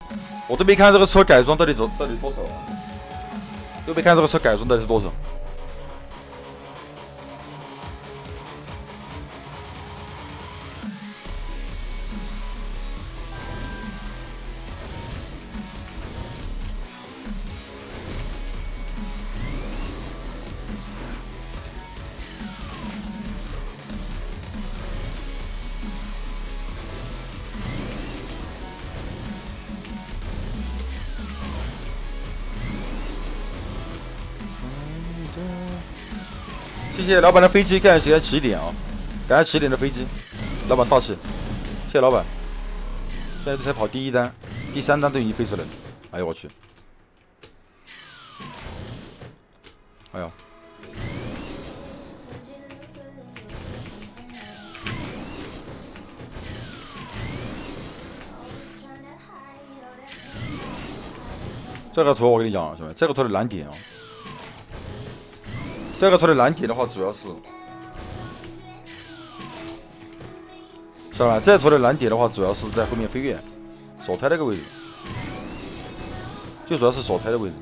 我都没看这个车改装到底多少啊？都没看这个车改装到底是多少。谢谢老板的飞机，感谢起点啊！感谢起点的飞机，老板大气，谢谢老板。现在才跑第1单，第3单都已经飞出来了。哎呦我去！哎呦！这个图我跟你讲，兄弟，这个图的难点啊。这个图的难点的话，主要是，知道吧？这图的难点的话，主要是在后面飞跃锁胎那个位置，最主要是锁胎的位置。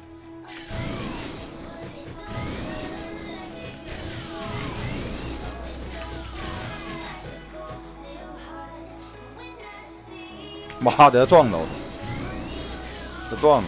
妈的，撞了！我操，这撞了！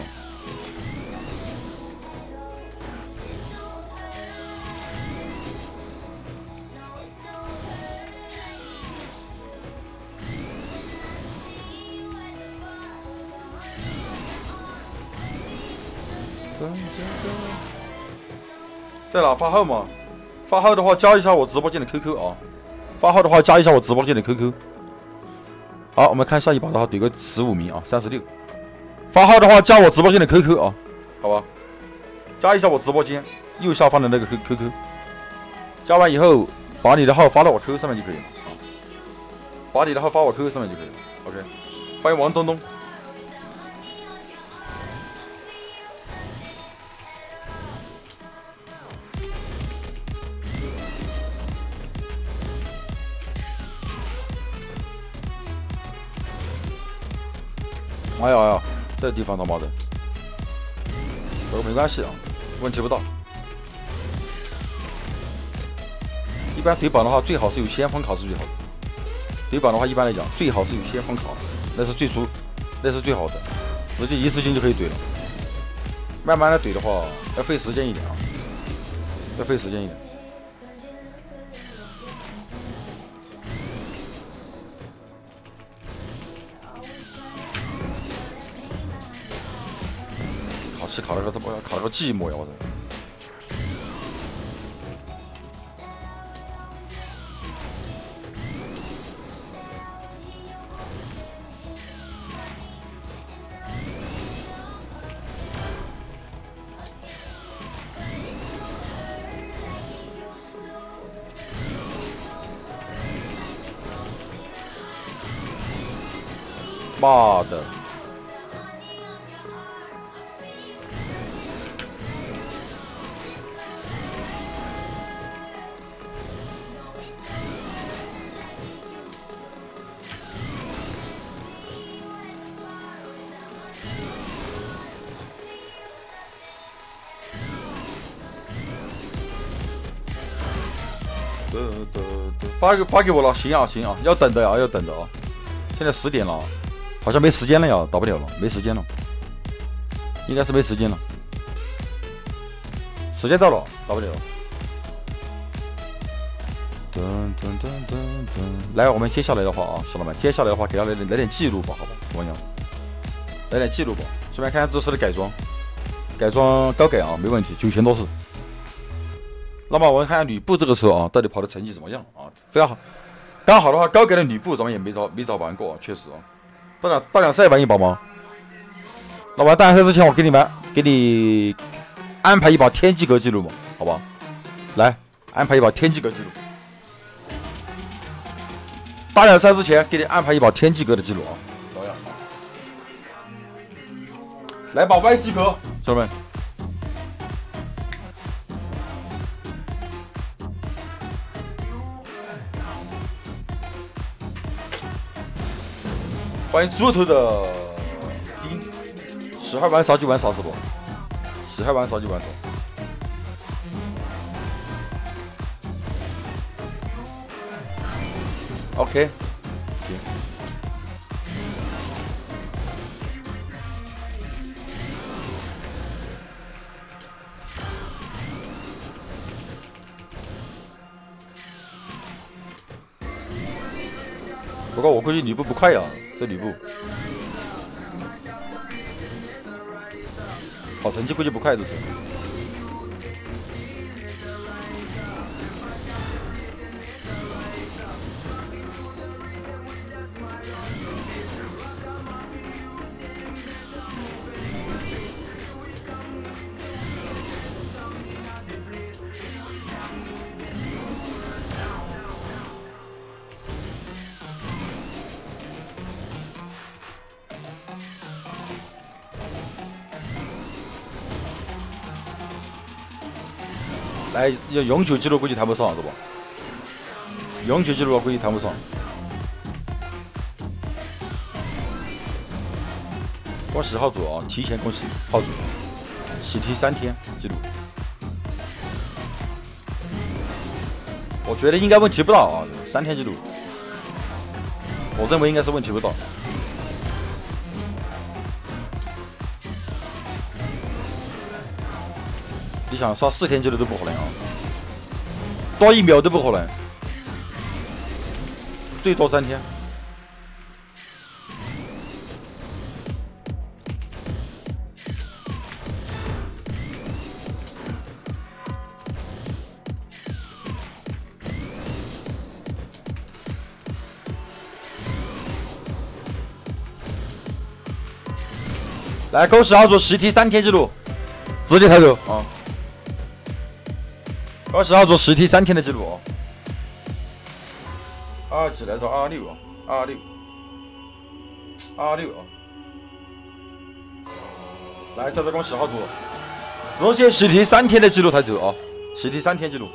在哪发号嘛？发号的话加一下我直播间的 QQ 啊！发号的话加一下我直播间的 QQ。好，我们看下一把的话，怼个15名啊，36。发号的话加我直播间的 QQ 啊，好吧？加一下我直播间右下方的那个 QQ。加完以后，把你的号发到我 QQ 上面就可以了啊。把你的号发我 QQ 上面就可以了。OK， 欢迎王东东。哎呀哎呀，这地方他妈的，这个没关系啊，问题不大。一般怼榜的话，最好是有先锋卡是最好的。怼榜的话，一般来讲，最好是有先锋卡，那是最好的，直接一次性就可以怼了。慢慢的怼的话，要费时间一点啊，要费时间一点。卡了个他妈，卡了个寂寞呀！我操！妈的！发给我了，行啊行啊，要等的啊要等的啊！现在10点了，好像没时间了呀，打不了了，没时间了，应该是没时间了，时间到了，打不了。来，我们接下来的话啊，小伙伴，接下来的话给他来点记录吧，好吧，我讲，来点记录吧，顺便看看这车的改装高改啊，没问题，9000多次。那么我们看看吕布这个车啊，到底跑的成绩怎么样啊？非常好，刚好的话，高改的吕布咱们也没找玩过，确实啊。大奖赛玩一把吗？那玩大奖赛之前，我给你安排一把天际格记录嘛，好吧？来安排一把天际格记录。大奖赛之前给你安排一把天际格的记录啊，怎么样？来把 Y 及格，兄弟们。欢迎猪头的喜欢玩啥就玩啥是不？喜欢玩啥就玩啥。OK， 行。不过我估计吕布不快呀，这吕布。好成绩估计不快，这是。来，要永久记录估计谈不上是吧？永久记录估计谈不上。恭喜号主啊！提前恭喜号主，喜提3天记录。我觉得应该问题不大啊，3天记录，我认为应该是问题不大。你想刷4天记录都不可能啊，多1秒都不可能，最多3天。来，恭喜号主10提3天记录，直接抬走啊！恭喜号主10提3天的记录啊！27来着，26啊，26啊！来，再次恭喜号主，直接10提3天的记录抬走啊！10提3天记录。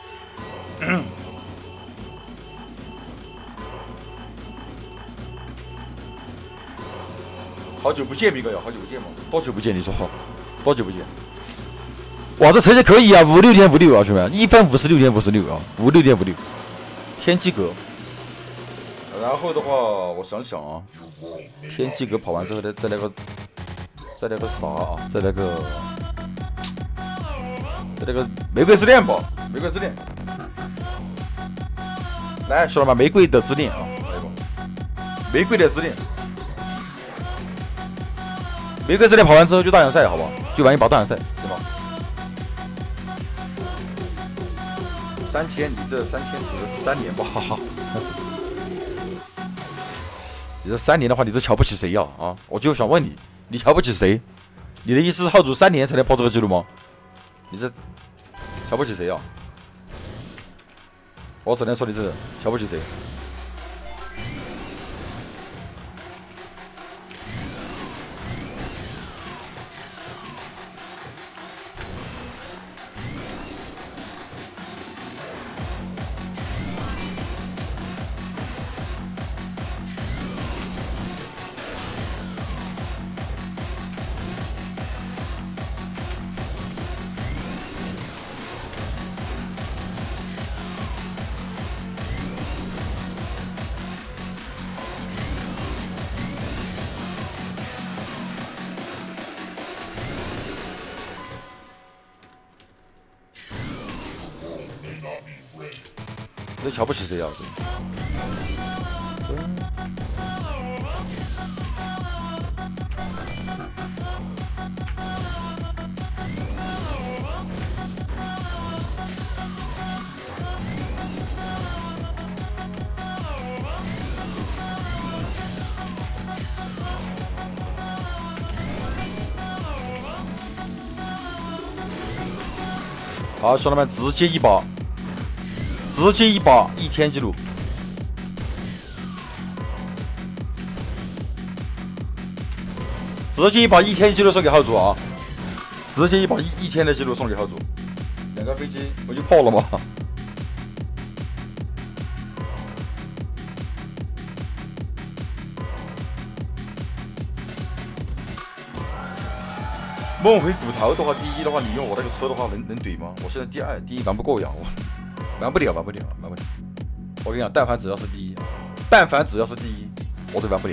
好久不见，米哥呀，好久不见嘛，多久不见？你说好，多久不见？哇，这成绩可以啊，56.56啊，兄弟们，1分56.56啊，56.56，天际阁。然后的话，我想想啊，天际阁跑完之后再来个啥啊？再来个玫瑰之恋吧，玫瑰之恋。来，兄弟们，玫瑰的之恋啊，来一个玫瑰的之恋。玫瑰之恋跑完之后就大奖赛，好不好？就玩一把大奖赛，对吧？3天，你这3天指的是3年吧？哈哈。你这3年的话，你这瞧不起谁呀？啊，我就想问你，你瞧不起谁？你的意思是号主3年才能破这个记录吗？你这瞧不起谁呀？我只能说你这瞧不起谁。这瞧不起谁呀？好，兄弟们，直接一把1天记录，直接一把1天记录送给号主啊！直接一把1天的记录送给号主，2个飞机不就破了吗？ 猛回骨头的话，第一的话，你用我那个车的话，能怼吗？我现在第二，第一玩不过呀，玩不了。我跟你讲，但凡只要是第一，我都玩不了。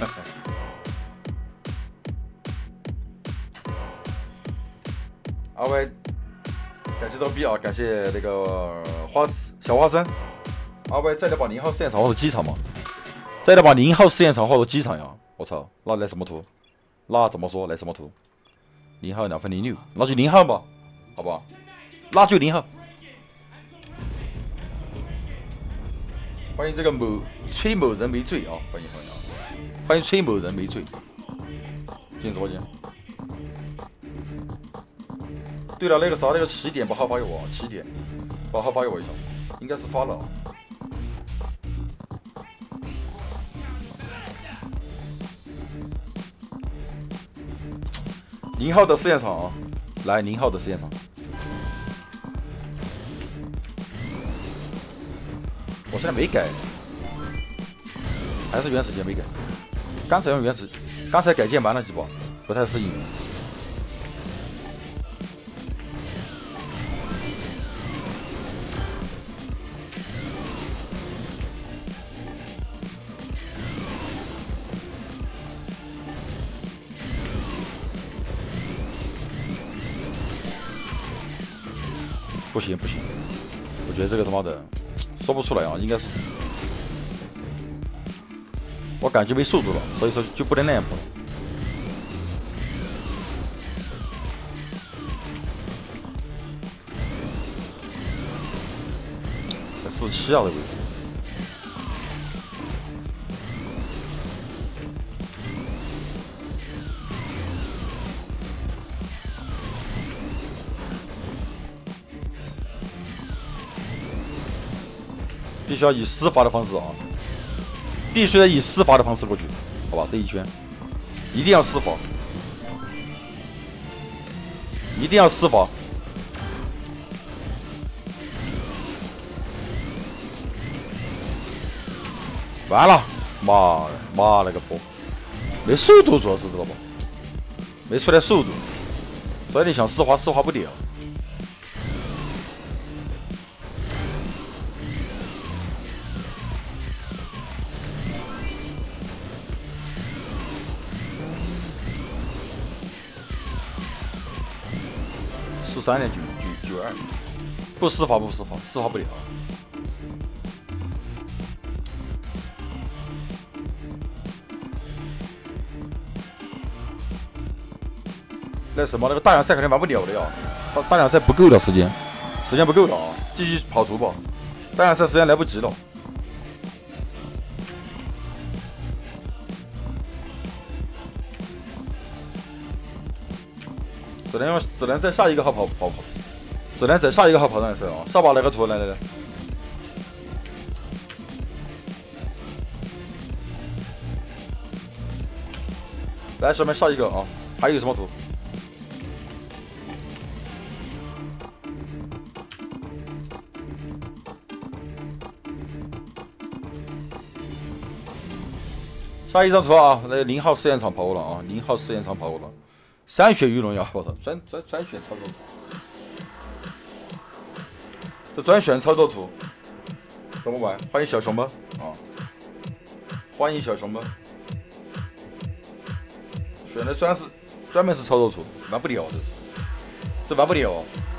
阿威，感谢这个币啊，感谢那个小花生。阿威，再来把0号试验场或者机场嘛，再来把0号试验场或者机场呀！我操，那来什么图？那怎么说来什么图？0号2分06，那就0号吧，好不好？那就0号。欢迎这个崔某人没醉啊！欢迎崔某人没醉进直播间。对了，那个啥，那个起点把号发给我，起点把号发给我一下，应该是发了。0号的试验场啊，来0号的试验场。我现在没改，还是原始键没改。刚才用刚才改键玩了几把，不太适应。不行，我觉得这个他妈的说不出来啊，应该是我感觉没速度了，所以说就不能那样跑了。在47啊的位置。必须要以施法的方式啊！必须得以施法的方式过去，好吧？这一圈一定要施法，一定要施法。完了，妈了个波！没速度，主要是知道吧？没出来速度，所以你想施法不了。13.92，不施法，施法不了。那什么，那个大洋赛肯定玩不了的呀，大洋赛不够了，时间不够了啊！继续跑图吧，大洋赛时间来不及了。只能在下一个号跑，只能在下一个号跑大洋赛啊！上把那个图来，来上面下一个啊！还有什么图？下一张图啊，那0号试验场跑过了啊，0号试验场跑过了。3选鱼龙呀！我操，专选操作图，这专选操作图怎么玩？欢迎小熊们啊！欢迎小熊们，选的专门是操作图，玩不了的，这玩不了。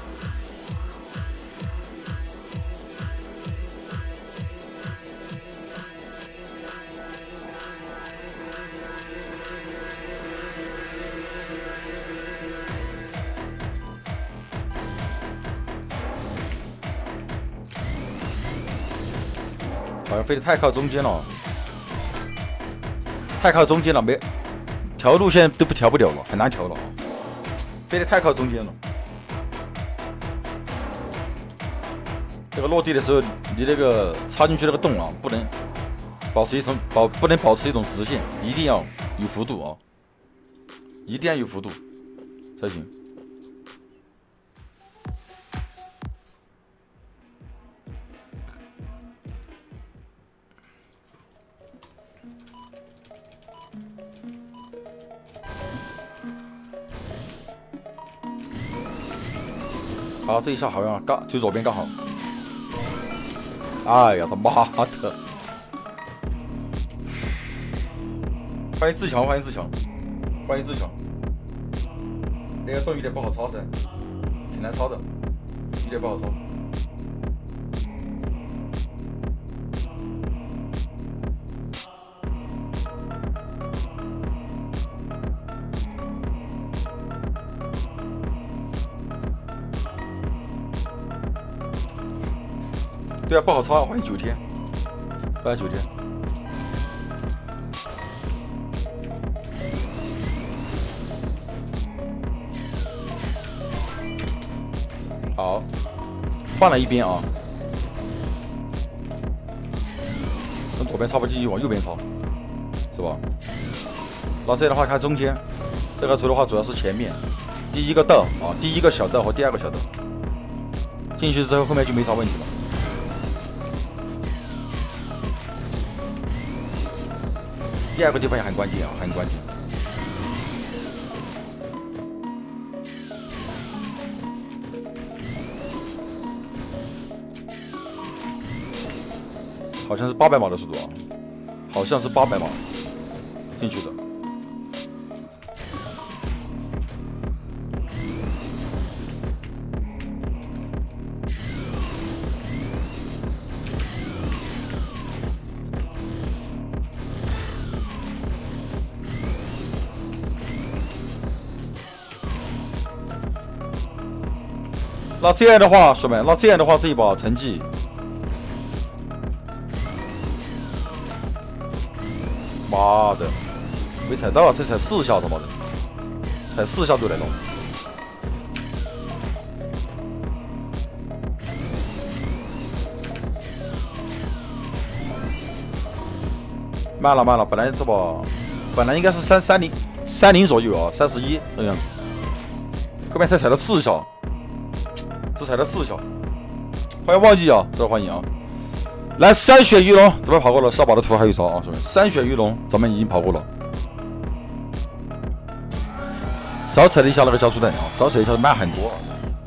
好像飞得太靠中间了，没调路线都调不了了，很难调了，飞得太靠中间了。这个落地的时候，你那个插进去那个洞啊，不能保持一种直线，一定要有幅度啊，一定要有幅度才行。 好，这一下好像刚最左边刚好。哎呀，他妈的！欢迎自强，欢迎自强，欢迎自强。那个盾有点不好抄噻，挺难抄的，有点不好抄。对啊，不好抄，欢迎9天，欢迎9天。好，换了一边啊，从左边抄不进去，往右边抄，是吧？那这样的话看中间，这个图的话主要是前面第一个道啊，第一个小道和第二个小道，进去之后后面就没啥问题了。第二个地方也很关键啊，很关键。好像是800码的速度啊，好像是800码进去的。那这样的话，兄弟们，那这样的话，这一把成绩，妈的，没踩到，这才4下，他妈的，才4下就来了。慢了慢了，本来这把本来应该是30左右啊，31这样子，后面才踩了4下。只踩了4下，欢迎忘记啊，这欢迎啊！来3血鱼龙，咱们跑过了，上把的图还有啥啊？兄弟，3血鱼龙咱们已经跑过了，少踩了一下那个加速带啊，少踩一下慢很多。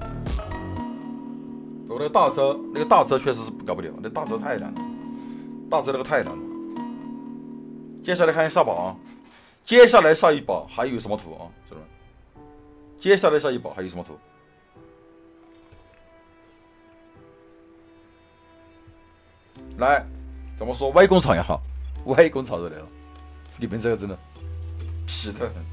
我那个大车确实是搞不了，那大车太难了，大车那个太难了。接下来看下把啊，接下来下一把还有什么图啊？兄弟们，接下来下一把还有什么图？来，怎么说？歪工厂也好，歪工厂就来了。你们这个真的，是的，真的。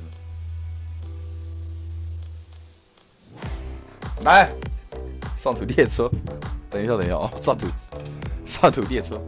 来，上头列车。等一下啊，上头列车。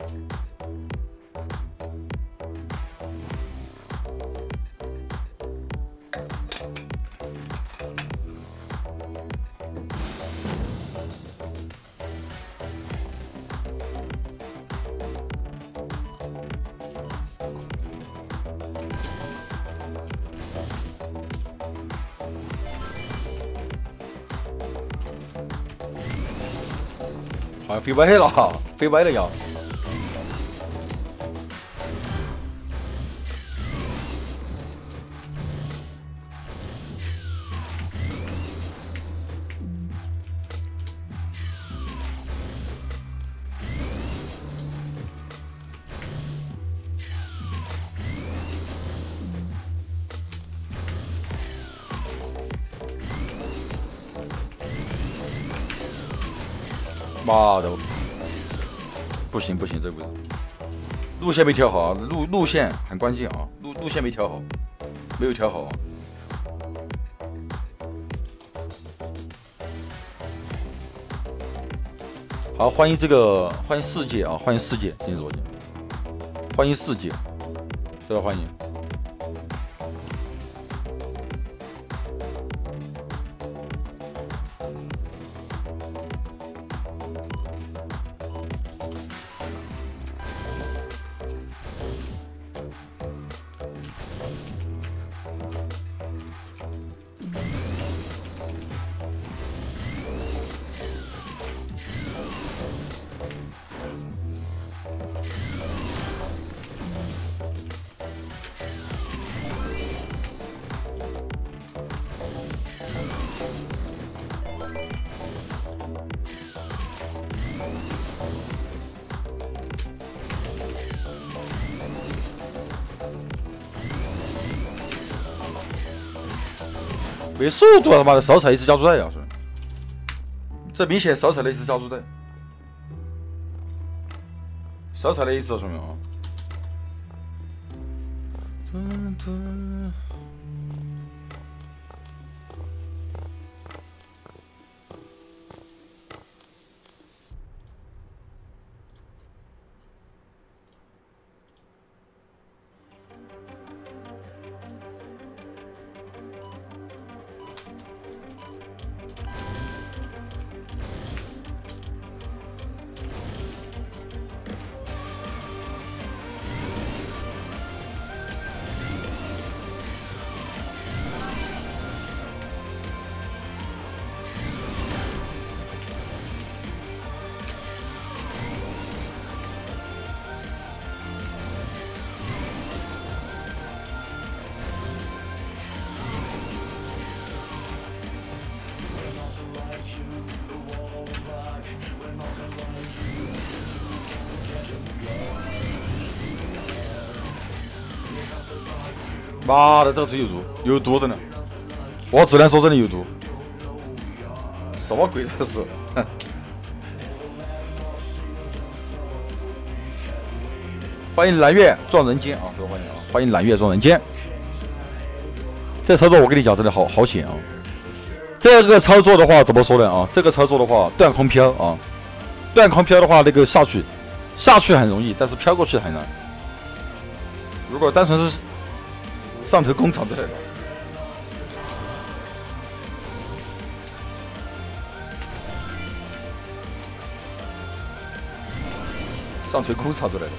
好像飞歪了哈，飞歪了呀！妈的！不行，这个路线没调好啊，路线很关键啊，路线没调好，没有调好。好，欢迎世界啊，欢迎世界进入直播间，欢迎世界，这个欢迎。 没速度他妈的烧菜一只小猪仔要是，这明显烧菜的一只小猪仔，烧菜的一只兄弟啊。妈的，这个车有毒的呢！我只能说真的有毒。什么鬼这是？欢迎蓝月撞人间啊！各位欢迎啊！欢迎蓝月撞人间。这操作我跟你讲，真的好险啊！这个操作的话怎么说呢啊？这个操作的话断空飘啊，断空飘的话那个下去很容易，但是飘过去很难。如果单纯是上头工厂之类的，上头工厂之类的。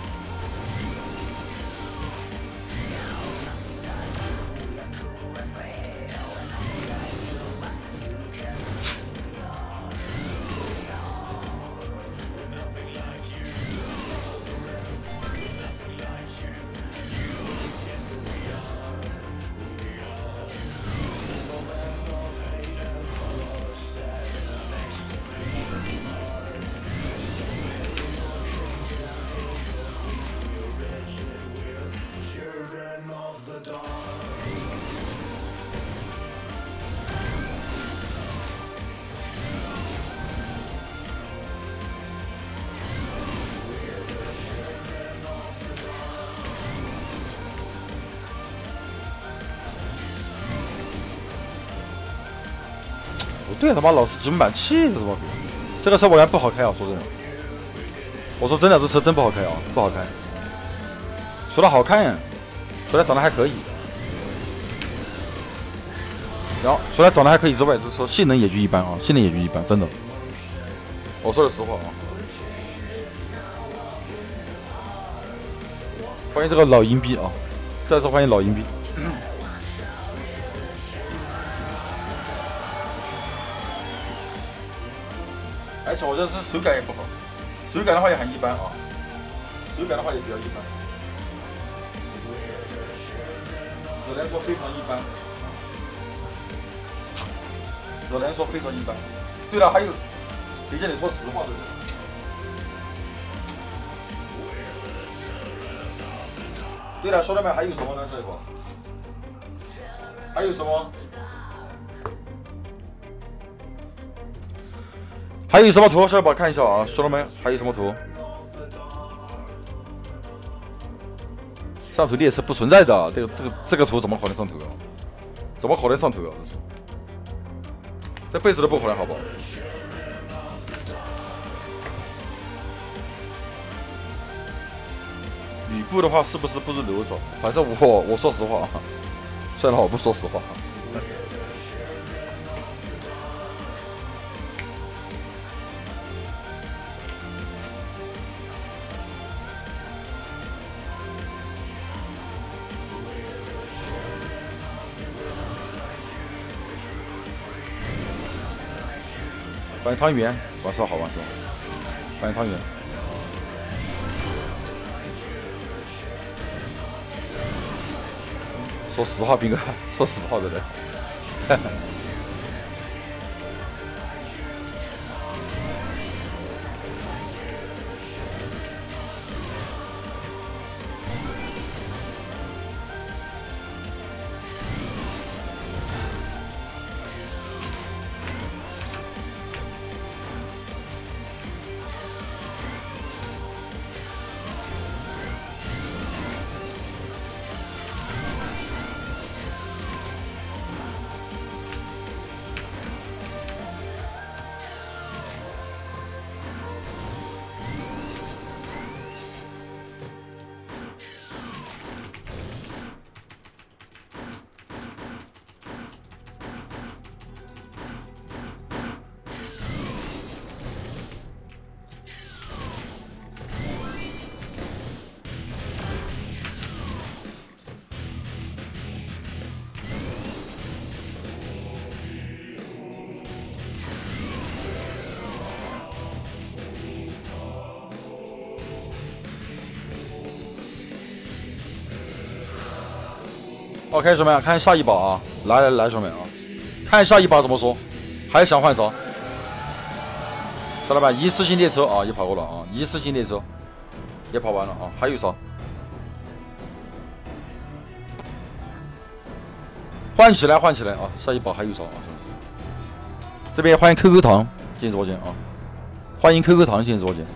不对，他妈老是几满气的，怎么？这个车我感觉不好开啊！说真的，我说真的，这车真不好开啊，不好开。除了好看，除了长得还可以，然后除了长得还可以之外，这车性能也就一般啊，性能也就一般，真的。我说的实话啊。欢迎这个老银币啊！再次欢迎老银币。而且我觉得是手感也不好，手感的话也很一般啊，手感的话也比较一般，只能说非常一般，只能说非常一般。对了，还有谁叫你说实话的人？对了，兄弟们，还有什么呢？这一波还有什么？还有什么图？小伙伴看一下啊，兄弟们，还有什么图？上头列车不存在的，这个图怎么可能上头啊？怎么可能上头啊？这辈子都不可能，好不好？吕布的话是不是不如刘总？反正我说实话啊，算了，我不说实话。欢迎汤圆，晚上好，晚上好，欢迎汤圆。说实话，斌哥，说实话的人。 OK， 兄弟们，看下一把啊！来，兄弟们啊，看下一把怎么说？还想换啥？小老板，一次性列车啊，也跑过了啊，一次性列车也跑完了啊，还有啥？换起来啊！下一把还有啥啊？这边欢迎 QQ 糖进直播间啊！欢迎 QQ 糖进直播间。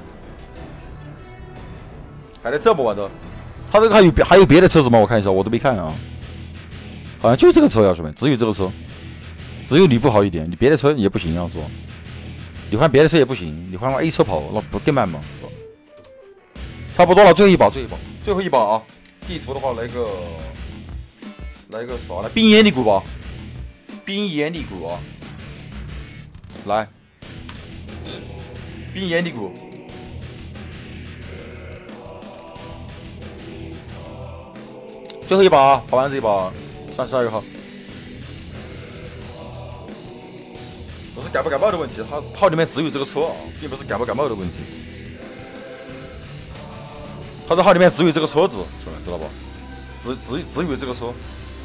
还得这么玩的？他这个还有别的车子吗？我看一下，我都没看啊。好像就这个车呀，兄弟们，只有这个车，只有你不好一点，你别的车也不行啊，是吧？你换别的车也不行，你换 A 车跑，那不更慢吗？是吧？差不多了，最后一把啊！地图的话，来个啥呢？冰岩里谷吧，冰岩里谷啊！来，冰岩里谷。最后一把啊，跑完这一把，32号。不是盖不盖帽的问题，它号里面只有这个车啊，并不是盖不盖帽的问题。它这号里面只有这个车子，知道吧？只有这个车。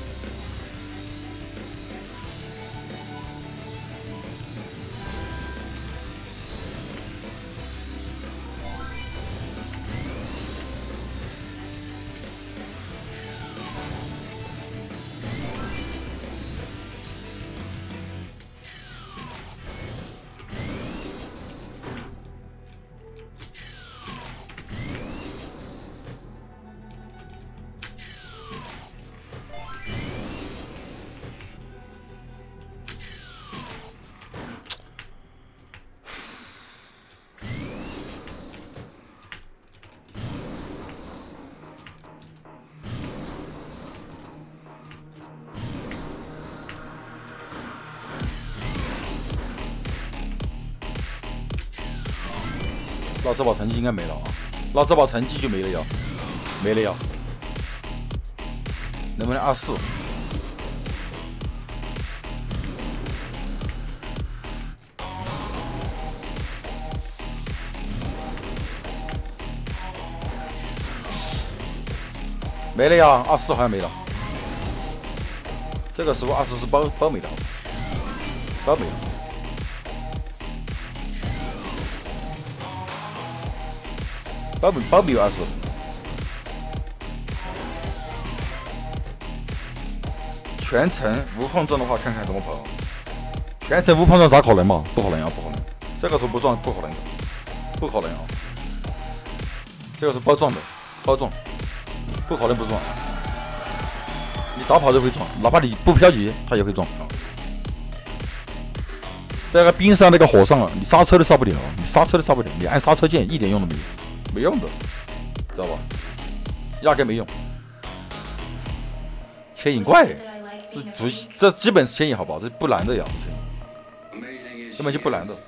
那这把成绩应该没了啊，那这把成绩就没了呀，能不能24？没了呀，24好像没了。这个时候24是包没了，包没了。包没有20。全程无碰撞的话，看看怎么跑。全程无碰撞咋可能嘛？不可能啊，不可能。这个时候不撞不可能的，不可能啊。这个是包撞的，包撞，不可能不撞啊。你咋跑都会撞，哪怕你不漂移，它也会撞啊。在那个冰上那个火上啊，你刹车都刹不了，你按刹车键一点用都没有。没用的，知道吧？压根没用。牵引怪，这基本是牵引，好不好？这不难的呀，根本就不难的。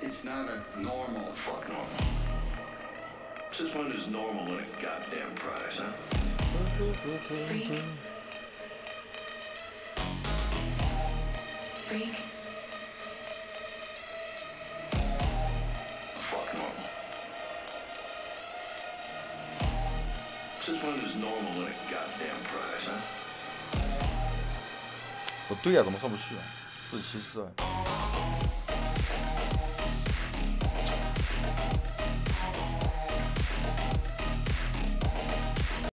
不对呀，怎么上不去啊？4742。